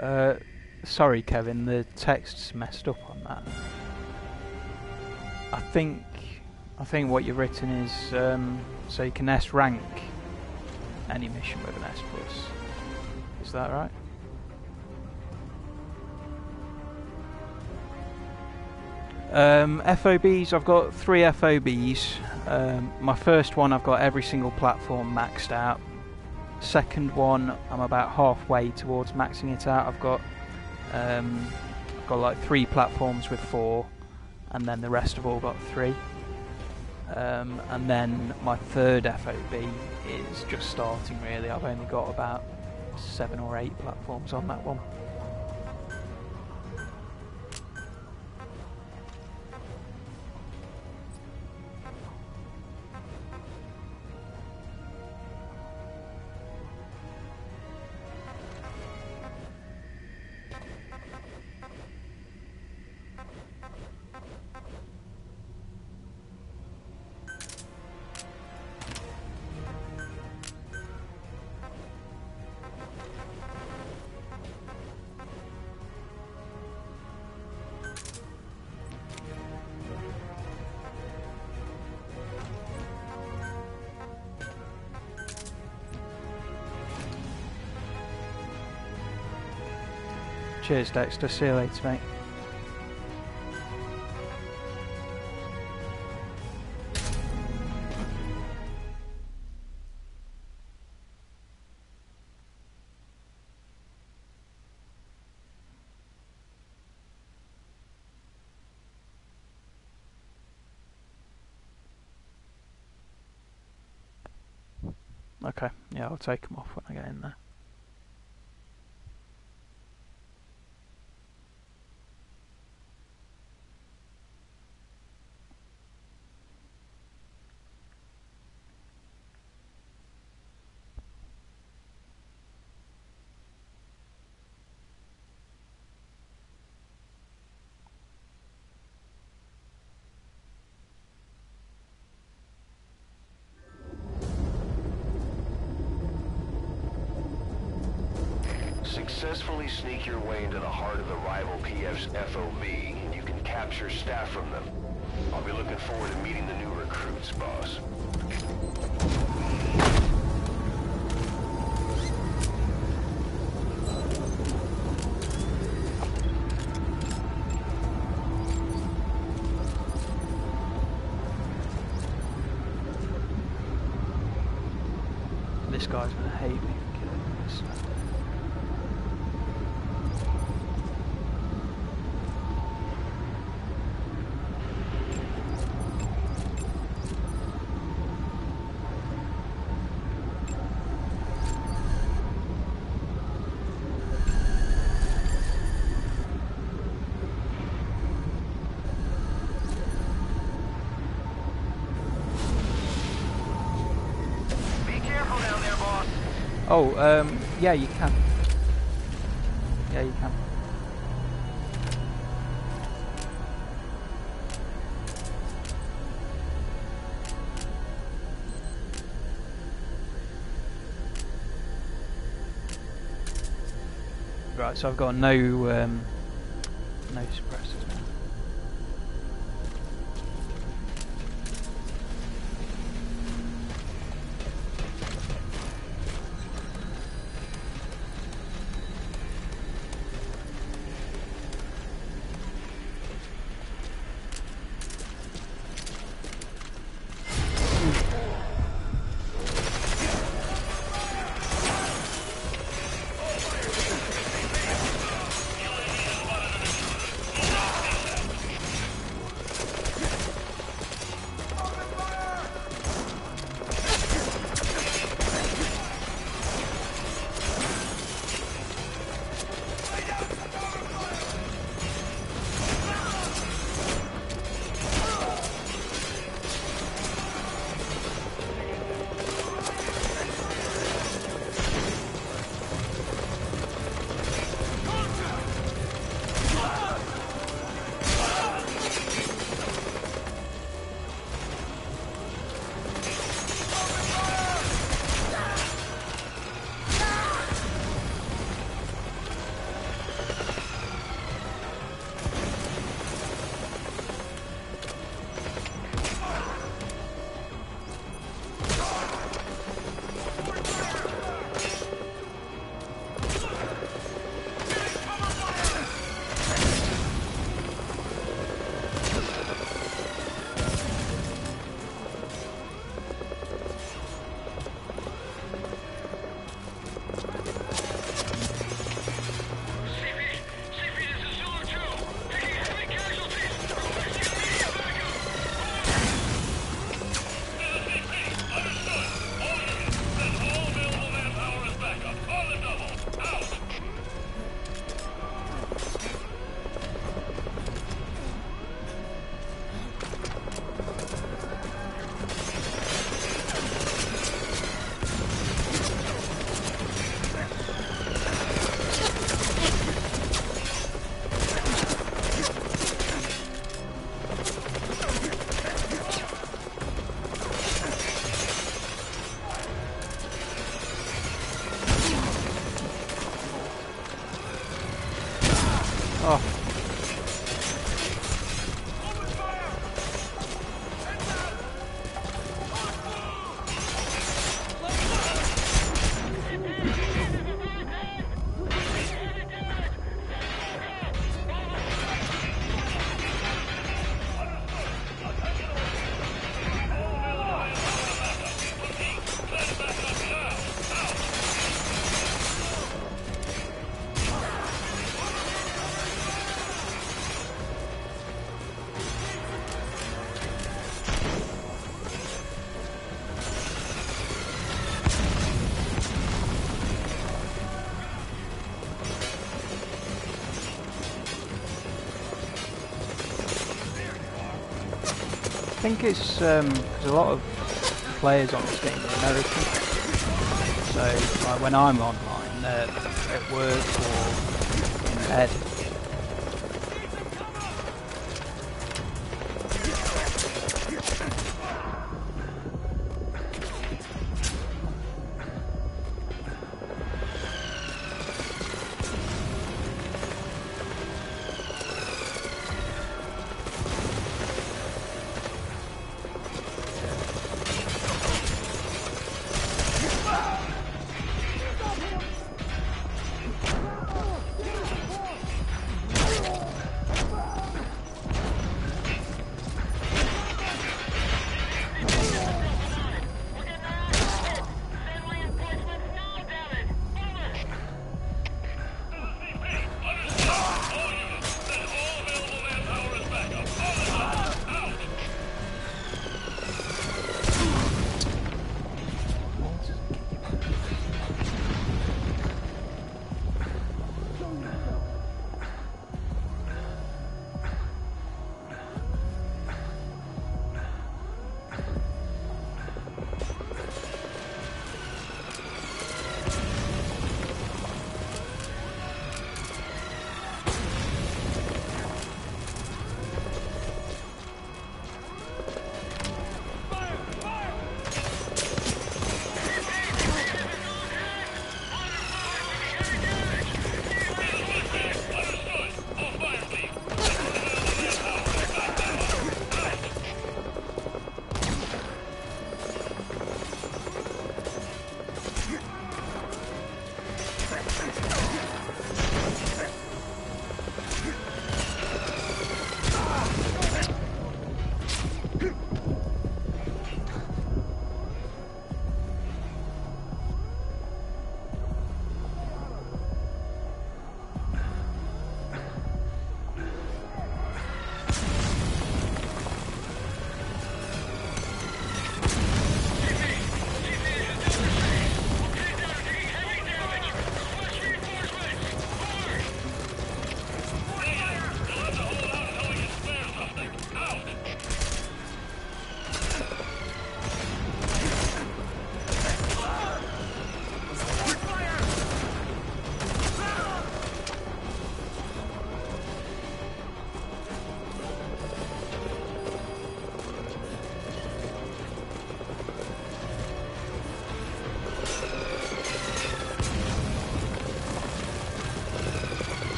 Sorry, Kevin, the text's messed up on that. I think what you've written is so you can S rank any mission with an S+. Is that right? FOBs, I've got 3 FOBs. My first one, I've got every single platform maxed out. Second one, I'm about halfway towards maxing it out. I've got like 3 platforms with 4, and then the rest have all got 3. And then my third FOB is just starting really. I've only got about 7 or 8 platforms on that one. Cheers, Dexter. See you later, mate. Okay, yeah, I'll take them off when I get in there. Successfully sneak your way into the heart of the rival PF's FOB, and you can capture staff from them. I'll be looking forward to meeting the new recruits, boss. This guy's gonna hate me for killing this. Oh, yeah, you can. Yeah, you can. Right, so I've got no suppressors now. think it's because a lot of players on this game are American. So like, when I'm online, they're at work or in bed.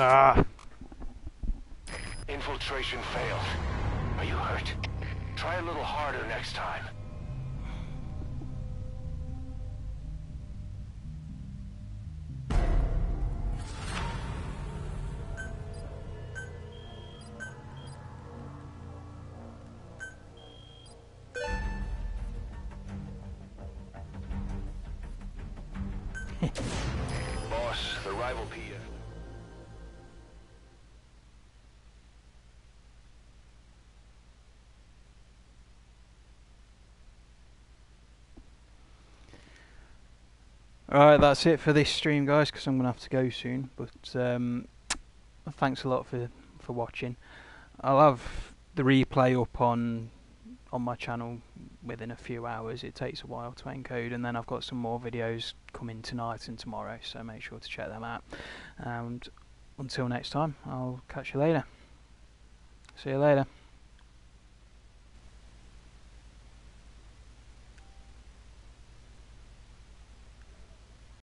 Ah! Infiltration failed. Are you hurt? Try a little harder next time. Boss, the rival PF. Alright, that's it for this stream, guys, because I'm going to have to go soon. But thanks a lot for watching. I'll have the replay up on my channel within a few hours. It takes a while to encode, and then I've got some more videos coming tonight and tomorrow, so make sure to check them out. And until next time, I'll catch you later. See you later.